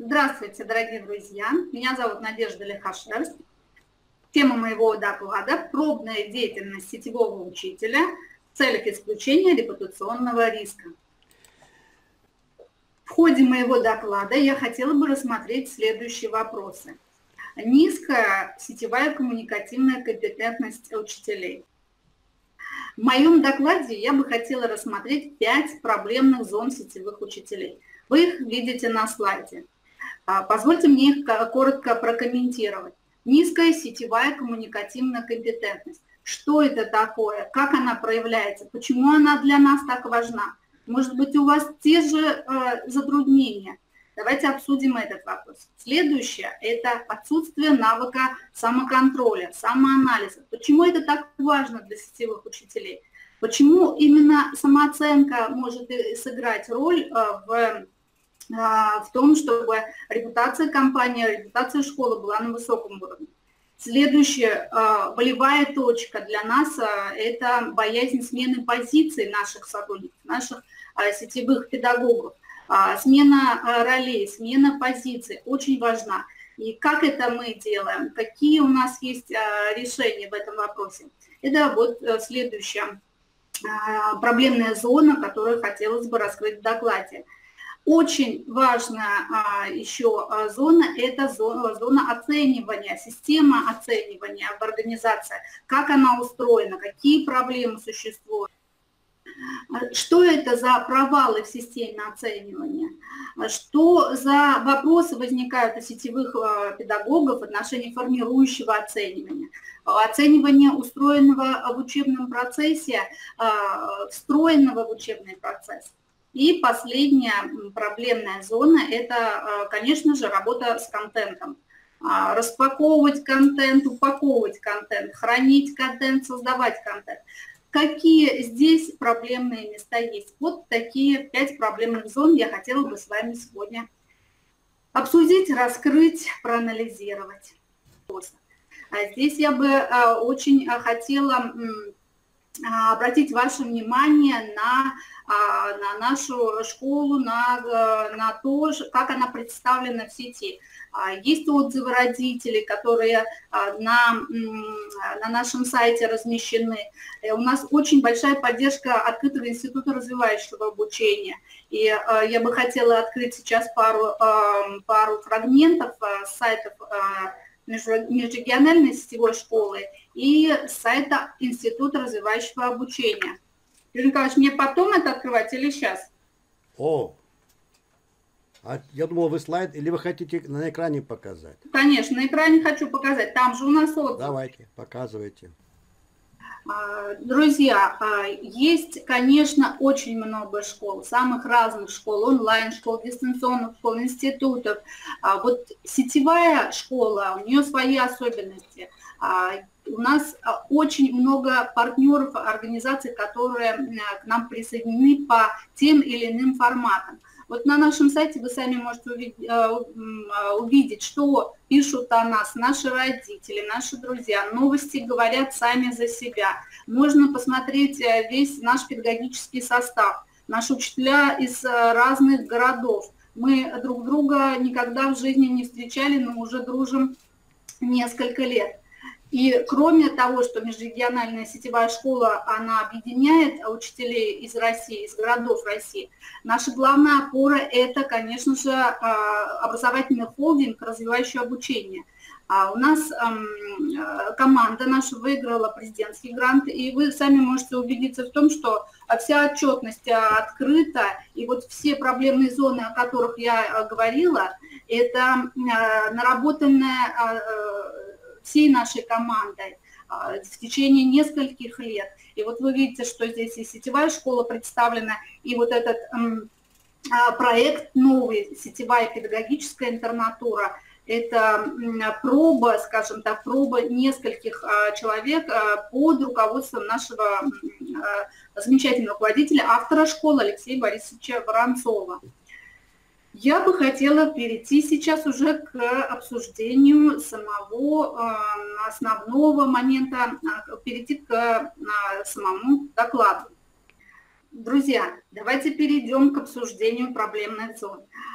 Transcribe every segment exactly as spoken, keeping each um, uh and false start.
Здравствуйте, дорогие друзья! Меня зовут Надежда Лихошерсть. Тема моего доклада – пробная деятельность сетевого учителя в целях исключения репутационного риска. В ходе моего доклада я хотела бы рассмотреть следующие вопросы. Низкая сетевая коммуникативная компетентность учителей. В моем докладе я бы хотела рассмотреть пять проблемных зон сетевых учителей. Вы их видите на слайде. Позвольте мне их коротко прокомментировать. Низкая сетевая коммуникативная компетентность. Что это такое? Как она проявляется? Почему она для нас так важна? Может быть, у вас те же э, затруднения? Давайте обсудим этот вопрос. Следующее – это отсутствие навыка самоконтроля, самоанализа. Почему это так важно для сетевых учителей? Почему именно самооценка может сыграть роль э, в в том, чтобы репутация компании, репутация школы была на высоком уровне. Следующая болевая точка для нас – это боязнь смены позиций наших сотрудников, наших сетевых педагогов. Смена ролей, смена позиций очень важна. И как это мы делаем? Какие у нас есть решения в этом вопросе? Это вот следующая проблемная зона, которую хотелось бы раскрыть в докладе. Очень важная а, еще а, зона – это зона, зона оценивания, система оценивания в организации, как она устроена, какие проблемы существуют, что это за провалы в системе оценивания, что за вопросы возникают у сетевых а, педагогов в отношении формирующего оценивания, оценивания устроенного в учебном процессе, а, встроенного в учебный процесс. И последняя проблемная зона – это, конечно же, работа с контентом. Распаковывать контент, упаковывать контент, хранить контент, создавать контент. Какие здесь проблемные места есть? Вот такие пять проблемных зон я хотела бы с вами сегодня обсудить, раскрыть, проанализировать. Здесь я бы очень хотела обратить ваше внимание на, на нашу школу, на, на то, как она представлена в сети. Есть отзывы родителей, которые на, на нашем сайте размещены. У нас очень большая поддержка Открытого института развивающего обучения. И я бы хотела открыть сейчас пару, пару фрагментов с сайтов межрегиональной сетевой школы и с сайта Института развивающего обучения. Юрий Николаевич, мне потом это открывать или сейчас? О, а я думал, вы слайд, или вы хотите на экране показать? Конечно, на экране хочу показать, там же у нас отзыв. Давайте, показывайте. Друзья, есть, конечно, очень много школ, самых разных школ, онлайн-школ, дистанционных школ, институтов. Вот сетевая школа, у нее свои особенности. У нас очень много партнеров, организаций, которые к нам присоединены по тем или иным форматам. Вот на нашем сайте вы сами можете увидеть, что пишут о нас наши родители, наши друзья. Новости говорят сами за себя. Можно посмотреть весь наш педагогический состав. Наши учителя из разных городов. Мы друг друга никогда в жизни не встречали, но уже дружим несколько лет. И кроме того, что межрегиональная сетевая школа, она объединяет учителей из России, из городов России, наша главная опора – это, конечно же, образовательный холдинг, развивающий обучение. А у нас команда наша выиграла президентский грант, и вы сами можете убедиться в том, что вся отчетность открыта, и вот все проблемные зоны, о которых я говорила, это наработанная всей нашей командой в течение нескольких лет. И вот вы видите, что здесь и сетевая школа представлена, и вот этот проект новый, сетевая педагогическая интернатура, это проба, скажем так, проба нескольких человек под руководством нашего замечательного руководителя, автора школы Алексея Борисовича Воронцова. Я бы хотела перейти сейчас уже к обсуждению самого основного момента, перейти к самому докладу. Друзья, давайте перейдем к обсуждению проблемных зон.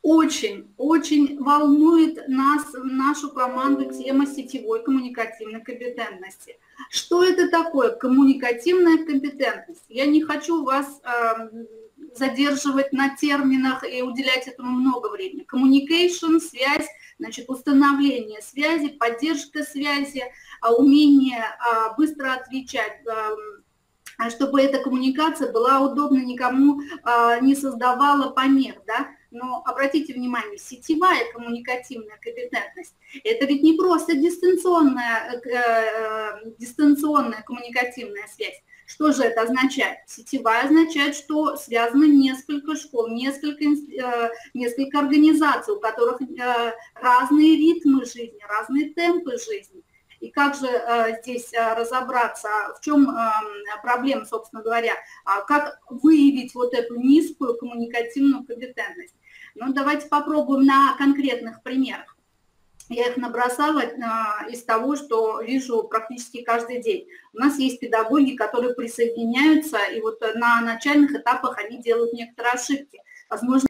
Очень, очень волнует нас, нашу команду, тема сетевой коммуникативной компетентности. Что это такое коммуникативная компетентность? Я не хочу вас э, задерживать на терминах и уделять этому много времени. Communication, связь, значит, установление связи, поддержка связи, умение э, быстро отвечать, э, чтобы эта коммуникация была удобна, никому э, не создавала помех, да? Но обратите внимание, сетевая коммуникативная компетентность – это ведь не просто дистанционная, э, дистанционная коммуникативная связь. Что же это означает? Сетевая означает, что связано несколько школ, несколько, э, несколько организаций, у которых э, разные ритмы жизни, разные темпы жизни. И как же э, здесь э, разобраться, в чем э, проблема, собственно говоря, э, как выявить вот эту низкую коммуникативную компетентность? Ну, давайте попробуем на конкретных примерах. Я их набросала э, из того, что вижу практически каждый день. У нас есть педагоги, которые присоединяются, и вот на начальных этапах они делают некоторые ошибки. Возможно,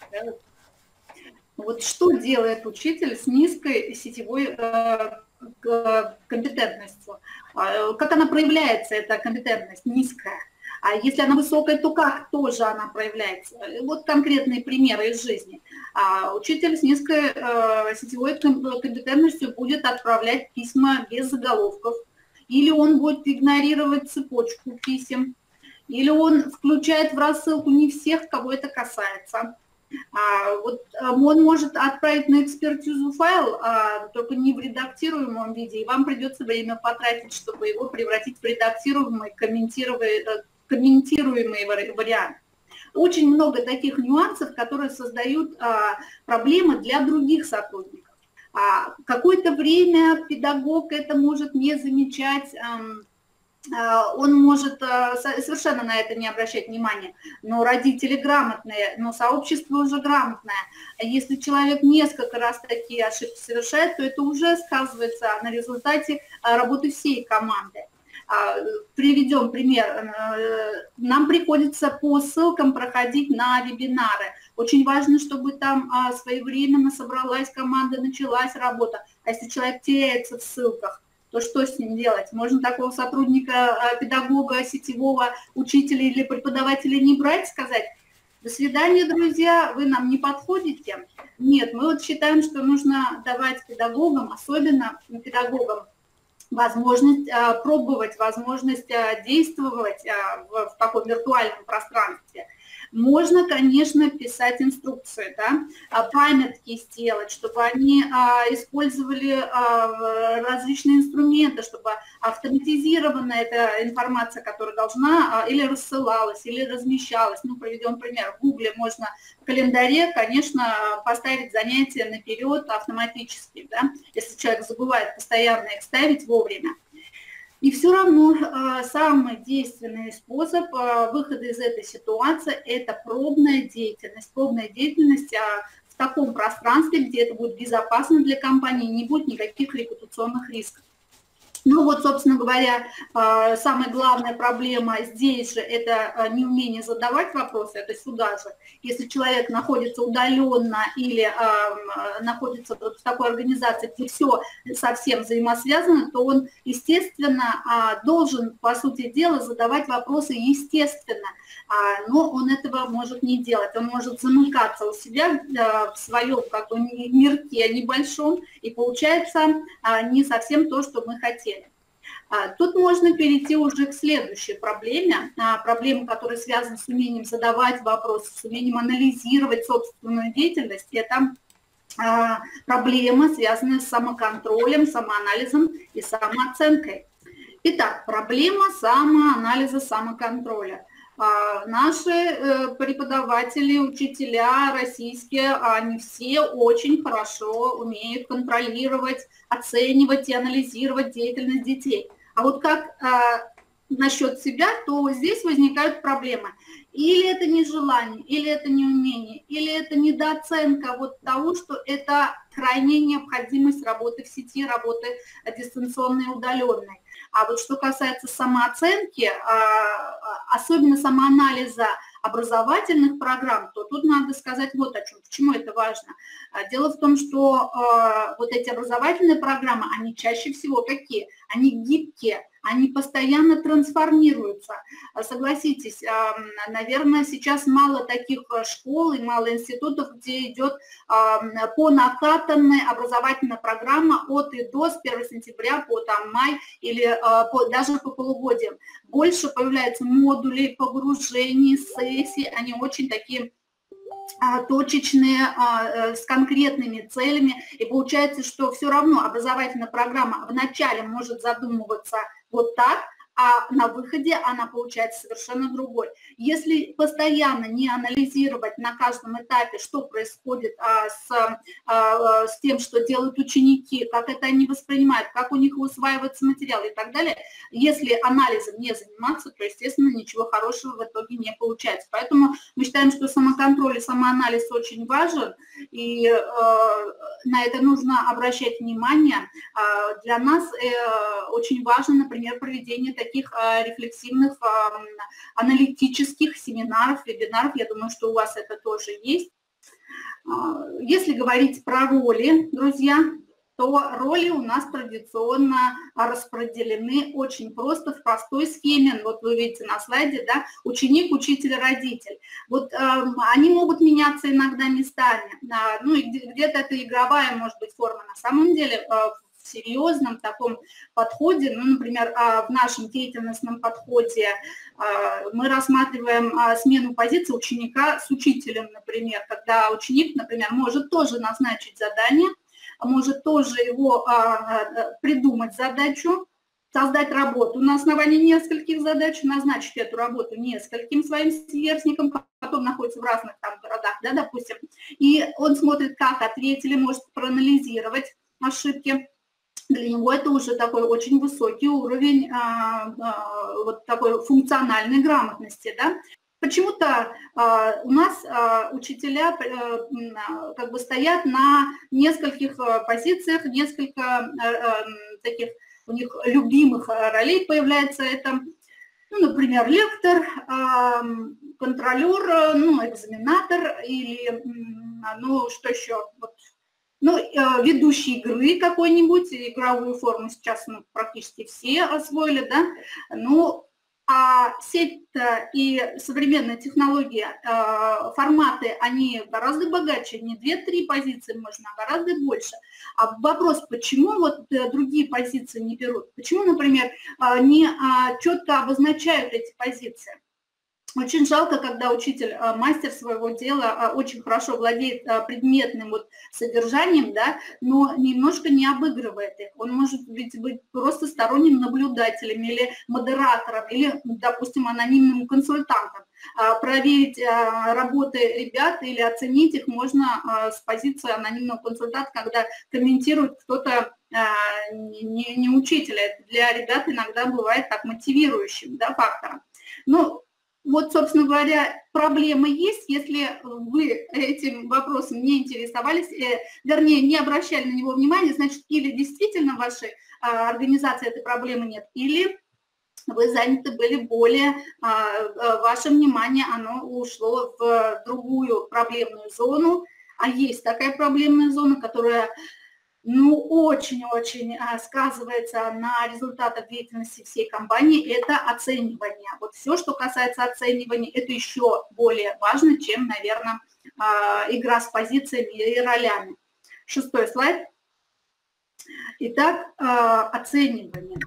вот что делает учитель с низкой сетевой э, компетентностью? Как она проявляется, эта компетентность низкая? А если она высокая, то как тоже она проявляется? Вот конкретные примеры из жизни. А учитель с низкой э, сетевой компетентностью будет отправлять письма без заголовков, или он будет игнорировать цепочку писем, или он включает в рассылку не всех, кого это касается. А, вот, он может отправить на экспертизу файл, а, только не в редактируемом виде, и вам придется время потратить, чтобы его превратить в редактируемый, комментируемый, комментируемый вариант. Очень много таких нюансов, которые создают а, проблемы для других сотрудников. А, какое-то время педагог это может не замечать, а, он может совершенно на это не обращать внимания, но родители грамотные, но сообщество уже грамотное. Если человек несколько раз такие ошибки совершает, то это уже сказывается на результате работы всей команды. Приведем пример. Нам приходится по ссылкам проходить на вебинары. Очень важно, чтобы там своевременно собралась команда, началась работа. А если человек теряется в ссылках, то что с ним делать? Можно такого сотрудника, педагога, сетевого учителя или преподавателя не брать, сказать: до свидания, друзья, вы нам не подходите? Нет, мы вот считаем, что нужно давать педагогам, особенно педагогам, возможность пробовать, возможность действовать в таком виртуальном пространстве. Можно, конечно, писать инструкции, да, памятки сделать, чтобы они использовали различные инструменты, чтобы автоматизирована эта информация, которая должна, или рассылалась, или размещалась. Ну, приведем пример. В Гугле можно в календаре, конечно, поставить занятия наперед автоматически, да, если человек забывает постоянно их ставить вовремя. И все равно э, самый действенный способ э, выхода из этой ситуации – это пробная деятельность. Пробная деятельность э, в таком пространстве, где это будет безопасно для компании, не будет никаких репутационных рисков. Ну вот, собственно говоря, самая главная проблема здесь же – это неумение задавать вопросы, это сюда же. Если человек находится удаленно или находится в такой организации, где все совсем взаимосвязано, то он, естественно, должен, по сути дела, задавать вопросы естественно, но он этого может не делать. Он может замыкаться у себя в своем как бы мирке небольшом, и получается не совсем то, что мы хотели. Тут можно перейти уже к следующей проблеме, проблема, которая связана с умением задавать вопросы, с умением анализировать собственную деятельность. Это проблема, связанная с самоконтролем, самоанализом и самооценкой. Итак, проблема самоанализа, самоконтроля. Наши преподаватели, учителя российские, они все очень хорошо умеют контролировать, оценивать и анализировать деятельность детей. А вот как насчет себя, то здесь возникают проблемы. Или это нежелание, или это неумение, или это недооценка вот того, что это крайняя необходимость работы в сети, работы дистанционной и удаленной. А вот что касается самооценки, особенно самоанализа образовательных программ, то тут надо сказать вот о чем, почему это важно. Дело в том, что вот эти образовательные программы, они чаще всего какие? Они гибкие, они постоянно трансформируются. Согласитесь, наверное, сейчас мало таких школ и мало институтов, где идет по накатанной образовательная программа от и до, с первого сентября по там, май или по, даже по полугодиям. Больше появляется модулей, погружений, сессий, они очень такие точечные, с конкретными целями, и получается, что все равно образовательная программа вначале может задумываться вот так, а на выходе она получается совершенно другой. Если постоянно не анализировать на каждом этапе, что происходит а, с, а, с тем, что делают ученики, как это они воспринимают, как у них усваивается материал и так далее, если анализом не заниматься, то, естественно, ничего хорошего в итоге не получается. Поэтому мы считаем, что самоконтроль и самоанализ очень важен, и э, на это нужно обращать внимание. Э, для нас э, очень важно, например, проведение таких таких рефлексивных, аналитических семинаров, вебинаров. Я думаю, что у вас это тоже есть. Если говорить про роли, друзья, то роли у нас традиционно распределены очень просто в простой схеме. Вот вы видите на слайде, да, ученик, учитель, родитель. Вот э, они могут меняться иногда местами. Э, ну и где-то это игровая, может быть, форма. На самом деле э, в серьезном таком подходе, ну, например, в нашем деятельностном подходе мы рассматриваем смену позиции ученика с учителем, например, когда ученик, например, может тоже назначить задание, может тоже его придумать задачу, создать работу на основании нескольких задач, назначить эту работу нескольким своим сверстникам, потом находится в разных там городах, да, допустим, и он смотрит, как ответили, может проанализировать ошибки. Для него это уже такой очень высокий уровень а, а, вот такой функциональной грамотности, да. Почему-то а, у нас а, учителя а, как бы стоят на нескольких позициях, несколько а, таких у них любимых ролей появляется это, ну, например, лектор, а, контролер, ну, экзаменатор или, ну, что еще, вот. Ну, ведущий игры какой-нибудь, игровую форму сейчас ну, практически все освоили, да, ну, а сеть и современная технология, форматы, они гораздо богаче, не две-три позиции можно, а гораздо больше. А вопрос, почему вот другие позиции не берут, почему, например, не четко обозначают эти позиции? Очень жалко, когда учитель, мастер своего дела, очень хорошо владеет предметным вот содержанием, да, но немножко не обыгрывает их. Он может быть, быть просто сторонним наблюдателем или модератором, или, допустим, анонимным консультантом. Проверить работы ребят или оценить их можно с позиции анонимного консультанта, когда комментирует кто-то не, не учителя. Это для ребят иногда бывает так мотивирующим, да, фактором. Ну, вот, собственно говоря, проблема есть, если вы этим вопросом не интересовались, э, вернее, не обращали на него внимания, значит, или действительно в вашей э, организации этой проблемы нет, или вы заняты были более, э, ваше внимание, оно ушло в другую проблемную зону, а есть такая проблемная зона, которая... ну, очень-очень сказывается на результатах деятельности всей компании, это оценивание. Вот все, что касается оценивания, это еще более важно, чем, наверное, игра с позициями и ролями. Шестой слайд. Итак, оценивание.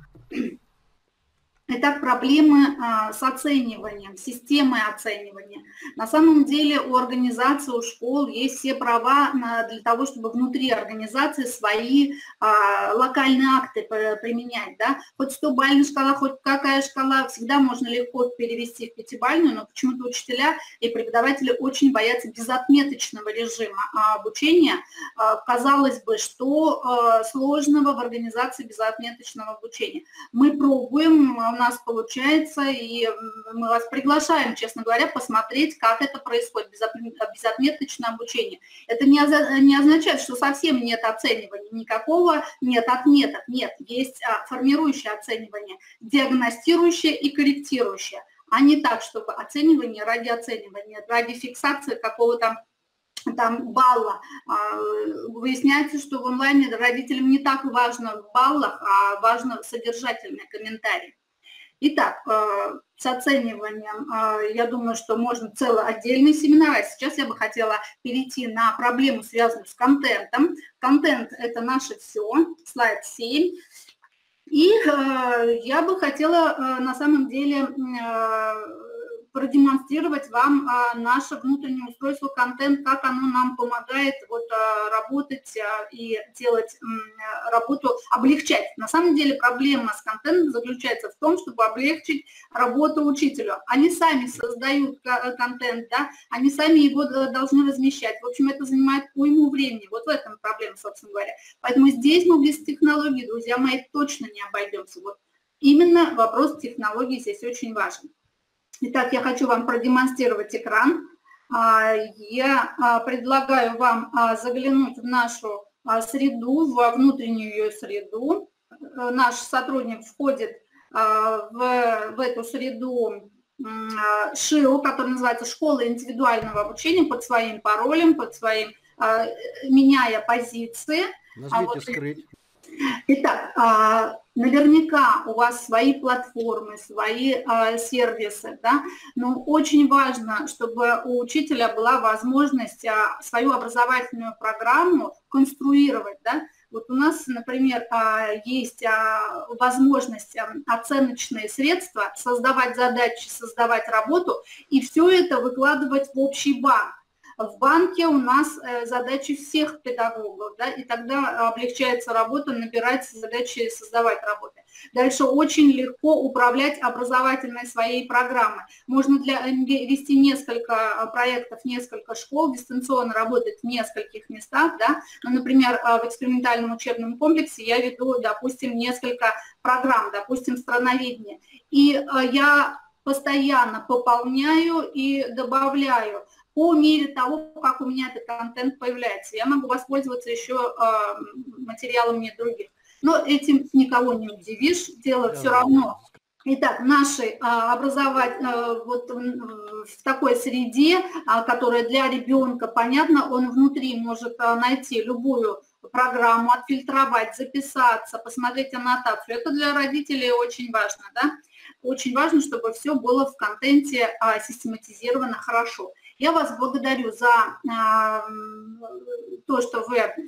Итак, проблемы а, с оцениванием, системой оценивания. На самом деле у организации, у школ есть все права на, для того, чтобы внутри организации свои а, локальные акты применять. Да? Хоть стобальная шкала, хоть какая шкала, всегда можно легко перевести в пятибалльную, но почему-то учителя и преподаватели очень боятся безотметочного режима обучения. А, казалось бы, что а, сложного в организации безотметочного обучения. Мы пробуем, у нас получается, и мы вас приглашаем, честно говоря, посмотреть, как это происходит, безотметочное обучение. Это не, не означает, что совсем нет оценивания, никакого нет отметок, нет, есть формирующее оценивание, диагностирующее и корректирующее. а не так, чтобы оценивание ради оценивания, ради фиксации какого-то там балла. Выясняется, что в онлайне родителям не так важно в баллах, а важно содержательный комментарий. Итак, с оцениванием, я думаю, что можно целый отдельный семинар. А сейчас я бы хотела перейти на проблему, связанную с контентом. Контент – это наше все, слайд семь. И я бы хотела на самом деле продемонстрировать вам наше внутреннее устройство контент, как оно нам помогает вот работать и делать работу, облегчать. На самом деле проблема с контентом заключается в том, чтобы облегчить работу учителю. Они сами создают контент, да, они сами его должны размещать. В общем, это занимает уйму времени. Вот в этом проблема, собственно говоря. Поэтому здесь мы без технологий, друзья мои, точно не обойдемся. Вот именно вопрос технологий здесь очень важен. Итак, я хочу вам продемонстрировать экран. Я предлагаю вам заглянуть в нашу среду, во внутреннюю ее среду. Наш сотрудник входит в, в эту среду ШИО, которая называется «Школа индивидуального обучения», под своим паролем, под своим, меняя позиции. Нажмите вот, «Скрыть». Итак, наверняка у вас свои платформы, свои сервисы, да? Но очень важно, чтобы у учителя была возможность свою образовательную программу конструировать, да? Вот у нас, например, есть возможность оценочные средства, создавать задачи, создавать работу и все это выкладывать в общий банк. В банке у нас задачи всех педагогов, да, и тогда облегчается работа, набирать задачи, создавать работы. Дальше очень легко управлять образовательной своей программой. Можно для, вести несколько проектов, несколько школ, дистанционно работать в нескольких местах. Да. Ну, например, в экспериментальном учебном комплексе я веду, допустим, несколько программ, допустим, страноведение. И я постоянно пополняю и добавляю по мере того, как у меня этот контент появляется. Я могу воспользоваться еще э, материалами других. Но этим никого не удивишь, дело все равно. Итак, наши э, образовать э, вот в такой среде, э, которая для ребенка понятна, он внутри может э, найти любую программу, отфильтровать, записаться, посмотреть аннотацию. Это для родителей очень важно, да? Очень важно, чтобы все было в контенте э, систематизировано хорошо. Я вас благодарю за э, то, что вы э,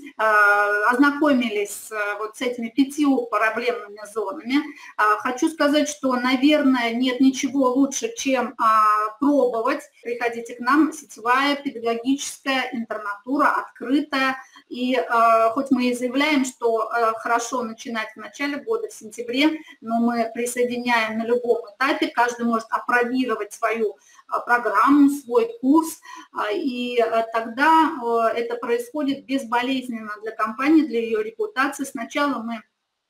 ознакомились э, вот с этими пятью проблемными зонами. Э, хочу сказать, что, наверное, нет ничего лучше, чем э, пробовать. Приходите к нам, сетевая, педагогическая, интернатура, открытая. И э, хоть мы и заявляем, что э, хорошо начинать в начале года, в сентябре, но мы присоединяем на любом этапе, каждый может опробировать свою программу, свой курс, и тогда это происходит безболезненно для компании, для ее репутации. Сначала мы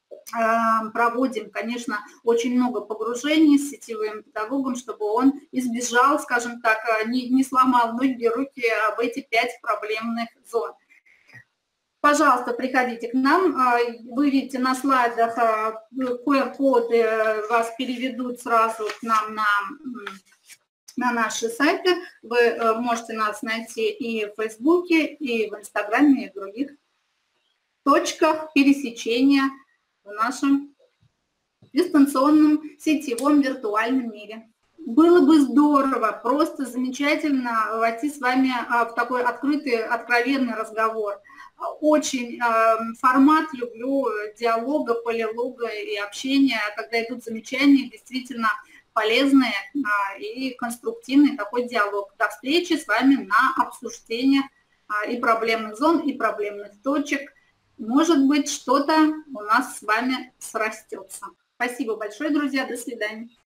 проводим, конечно, очень много погружений с сетевым педагогом, чтобы он избежал, скажем так, не, не сломал ноги, руки об эти пять проблемных зон. Пожалуйста, приходите к нам. Вы видите на слайдах ку эр коды, вас переведут сразу к нам на... на наши сайты. Вы можете нас найти и в Фейсбуке, и в Инстаграме, и в других точках пересечения в нашем дистанционном сетевом виртуальном мире. Было бы здорово, просто замечательно войти с вами в такой открытый, откровенный разговор. Очень формат люблю диалога, полилога и общения, когда идут замечания, действительно полезный и конструктивный такой диалог. До встречи с вами на обсуждение и проблемных зон, и проблемных точек. Может быть, что-то у нас с вами срастется. Спасибо большое, друзья. До свидания.